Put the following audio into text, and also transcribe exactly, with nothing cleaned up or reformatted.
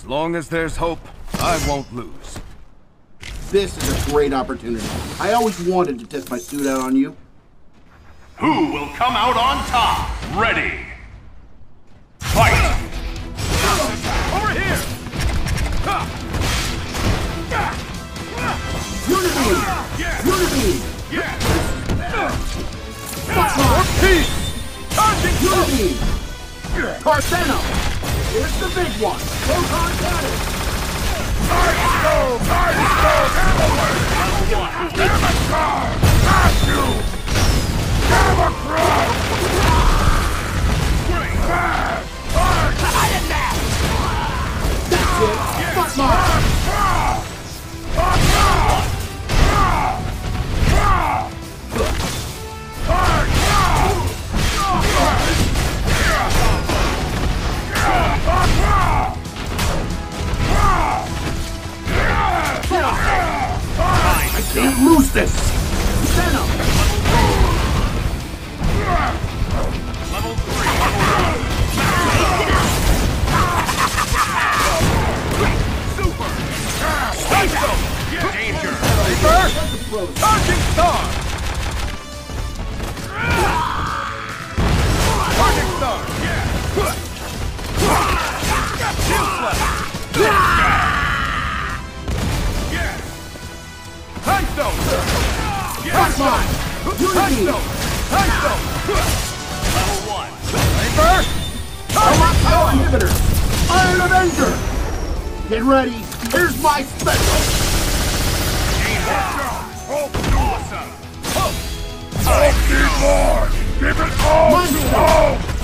As long as there's hope, I won't lose. This is a great opportunity. I always wanted to test my suit out on you. Who will come out on top? Ready! Fight! Over here! Unity! Unity! Peace! Unity! Carceno! Here's the big one! Proton cannon! Go! Go! Avatar! Pass you! Gamma Cross! Great! Fast! That's it! Fuck mark! I can't lose this! Venom! Level three! Super! Psycho! Danger! Reaper! Charging Star! Charging Star! Shield Slash! Time Stone! That's mine! Time Unity! Stone! Time Stone! Level one! Reaper! Charging Power Inhibitor! Iron Avenger! Get ready! Here's my special! Danger! Hope awesome! Hope! I need more! Give it all Monster! to hope!